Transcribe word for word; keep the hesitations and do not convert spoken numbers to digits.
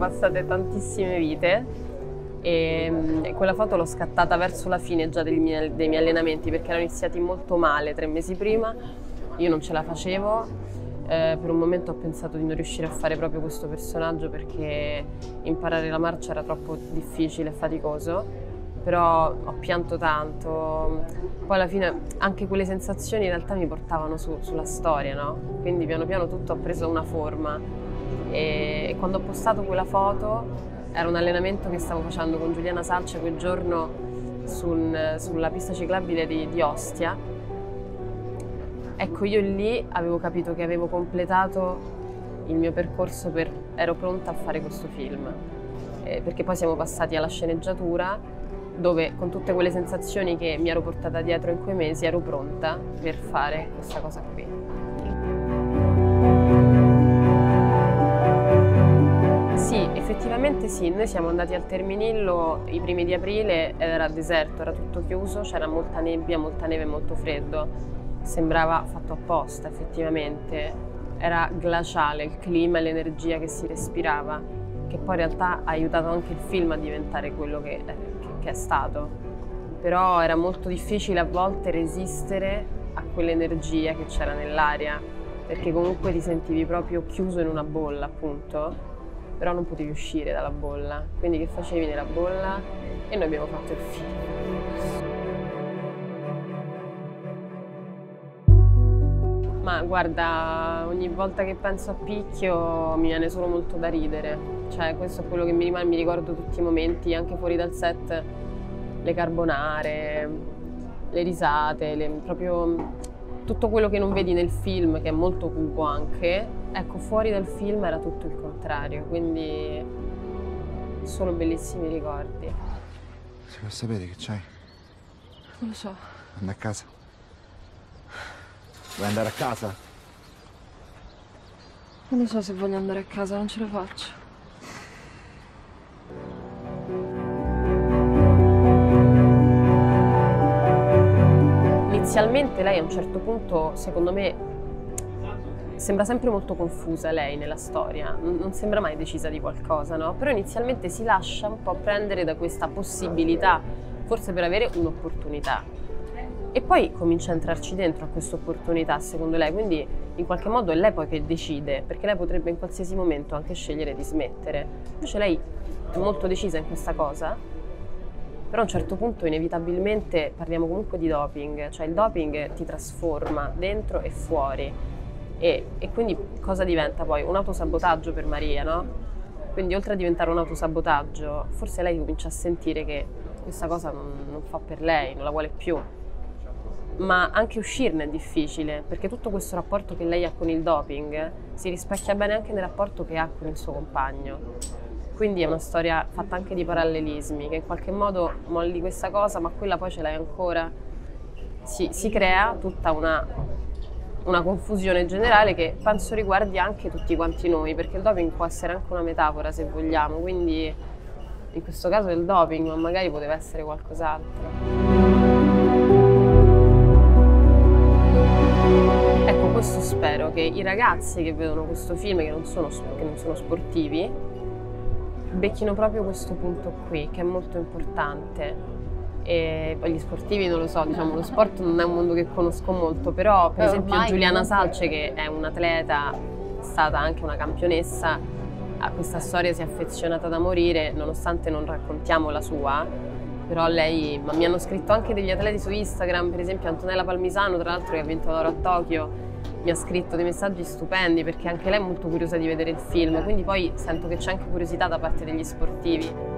passate tantissime vite e, e quella foto l'ho scattata verso la fine già dei miei, dei miei allenamenti, perché erano iniziati molto male tre mesi prima, io non ce la facevo, eh, per un momento ho pensato di non riuscire a fare proprio questo personaggio perché imparare la marcia era troppo difficile e faticoso. Però ho pianto tanto, poi alla fine anche quelle sensazioni in realtà mi portavano su, sulla storia, no? Quindi piano piano tutto ha preso una forma e, e quando ho postato quella foto era un allenamento che stavo facendo con Giuliana Salce quel giorno sul, sulla pista ciclabile di, di Ostia. Ecco, io lì avevo capito che avevo completato il mio percorso, per, ero pronta a fare questo film, eh, perché poi siamo passati alla sceneggiatura, dove con tutte quelle sensazioni che mi ero portata dietro in quei mesi ero pronta per fare questa cosa qui. Sì, effettivamente sì, noi siamo andati al Terminillo i primi di aprile ed era deserto, era tutto chiuso, c'era molta nebbia, molta neve e molto freddo, sembrava fatto apposta effettivamente, era glaciale il clima e l'energia che si respirava, che poi in realtà ha aiutato anche il film a diventare quello che è. che è stato, però era molto difficile a volte resistere a quell'energia che c'era nell'aria, perché comunque ti sentivi proprio chiuso in una bolla, appunto, però non potevi uscire dalla bolla, quindi che facevi nella bolla? E noi abbiamo fatto il film. Ma guarda, ogni volta che penso a Picchio mi viene solo molto da ridere, cioè questo è quello che mi rimane, mi ricordo tutti i momenti, anche fuori dal set, le carbonare, le risate, le, proprio tutto quello che non vedi nel film, che è molto cupo anche, ecco, fuori dal film era tutto il contrario, quindi solo bellissimi ricordi. Si può sapere che c'hai? Non lo so. Anda a casa. Vuoi andare a casa? Non lo so se voglio andare a casa, non ce la faccio. Inizialmente lei a un certo punto, secondo me, sembra sempre molto confusa lei nella storia, non sembra mai decisa di qualcosa, no? Però inizialmente si lascia un po' prendere da questa possibilità, forse per avere un'opportunità. E poi comincia a entrarci dentro a questa opportunità, secondo lei, quindi in qualche modo è lei poi che decide, perché lei potrebbe in qualsiasi momento anche scegliere di smettere. Invece lei è molto decisa in questa cosa, però a un certo punto inevitabilmente parliamo comunque di doping, cioè il doping ti trasforma dentro e fuori. E, e quindi cosa diventa poi? Un autosabotaggio per Maria, no? Quindi oltre a diventare un autosabotaggio, forse lei comincia a sentire che questa cosa non, non fa per lei, non la vuole più. Ma anche uscirne è difficile, perché tutto questo rapporto che lei ha con il doping si rispecchia bene anche nel rapporto che ha con il suo compagno. Quindi è una storia fatta anche di parallelismi, che in qualche modo molli questa cosa, ma quella poi ce l'hai ancora. Si, si crea tutta una, una confusione generale che penso riguardi anche tutti quanti noi, perché il doping può essere anche una metafora se vogliamo, quindi in questo caso è il doping, ma magari poteva essere qualcos'altro. Ecco, questo spero, che i ragazzi che vedono questo film, che non sono, che non sono sportivi, becchino proprio questo punto qui, che è molto importante. E poi gli sportivi non lo so, diciamo, lo sport non è un mondo che conosco molto, però per esempio Giuliana Salce, che è un'atleta, è stata anche una campionessa, a questa storia si è affezionata da morire, nonostante non raccontiamo la sua. Però lei, ma mi hanno scritto anche degli atleti su Instagram, per esempio Antonella Palmisano, tra l'altro che ha vinto l'oro a Tokyo, mi ha scritto dei messaggi stupendi perché anche lei è molto curiosa di vedere il film, quindi poi sento che c'è anche curiosità da parte degli sportivi.